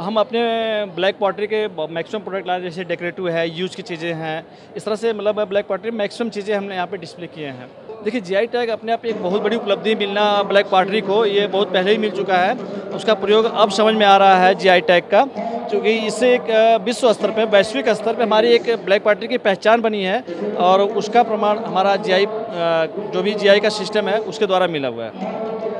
हम अपने black pottery के मैक्सिमम प्रोडक्ट लाए, जैसे डेकोरेटिव है, यूज की चीज़ें हैं, इस तरह से मतलब ब्लैक पॉटरी मैक्सिमम चीज़ें हमने यहाँ पे डिस्प्ले किए हैं। देखिए जीआई टैग अपने आप एक बहुत बड़ी उपलब्धि मिलना ब्लैक पॉटरी को, ये बहुत पहले ही मिल चुका है। उसका प्रयोग अब समझ में आ रहा है जीआई टैग का, क्योंकि इससे एक विश्व स्तर पे, वैश्विक स्तर पे हमारी एक ब्लैक पॉटरी की पहचान बनी है और उसका प्रमाण हमारा जीआई जो भी जीआई का सिस्टम है उसके द्वारा मिला हुआ है।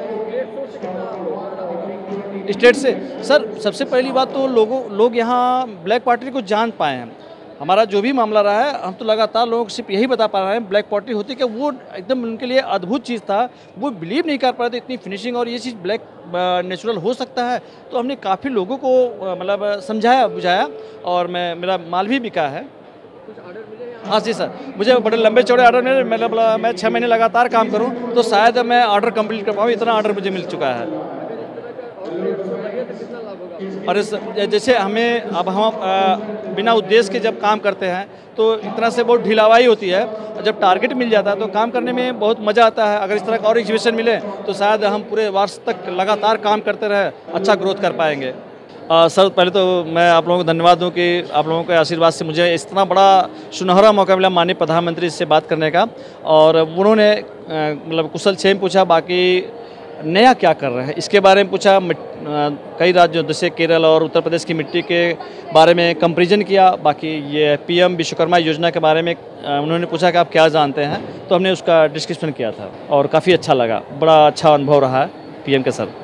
स्टेट से सर, सबसे पहली बात तो लोग यहाँ ब्लैक पॉटरी को जान पाए हैं। हमारा जो भी मामला रहा है, हम तो लगातार लोगों को सिर्फ यही बता पा रहे हैं ब्लैक पॉटरी होती है कि वो एकदम उनके लिए अद्भुत चीज़ था। वो बिलीव नहीं कर पा रहे थे इतनी फिनिशिंग और ये चीज़ ब्लैक नेचुरल हो सकता है। तो हमने काफ़ी लोगों को मतलब समझाया बुझाया और मेरा माल भी बिका है। हाँ जी सर, मुझे बड़े लंबे चौड़े ऑर्डर मिले, मतलब मैं 6 महीने लगातार काम करूँ तो शायद मैं ऑर्डर कंप्लीट कर पाऊँ, इतना ऑर्डर मुझे मिल चुका है। और जैसे हमें अब हम बिना उद्देश्य के जब काम करते हैं तो एक तरह से बहुत ढिलावाई होती है, और जब टारगेट मिल जाता है तो काम करने में बहुत मज़ा आता है। अगर इस तरह का और एग्जीबिशन मिले तो शायद हम पूरे वर्ष तक लगातार काम करते रहे, अच्छा ग्रोथ कर पाएंगे। सर, पहले तो मैं आप लोगों को धन्यवाद दूं कि आप लोगों के आशीर्वाद से मुझे इतना बड़ा सुनहरा मौका मिला माननीय प्रधानमंत्री से बात करने का। और उन्होंने मतलब कुशल क्षेम पूछा, बाकी नया क्या कर रहे हैं इसके बारे में पूछा। कई राज्यों जैसे केरल और उत्तर प्रदेश की मिट्टी के बारे में कंपैरिजन किया। बाकी ये पीएम विश्वकर्मा योजना के बारे में उन्होंने पूछा कि आप क्या जानते हैं, तो हमने उसका डिस्कशन किया था और काफ़ी अच्छा लगा। बड़ा अच्छा अनुभव रहा है पीएम के सर।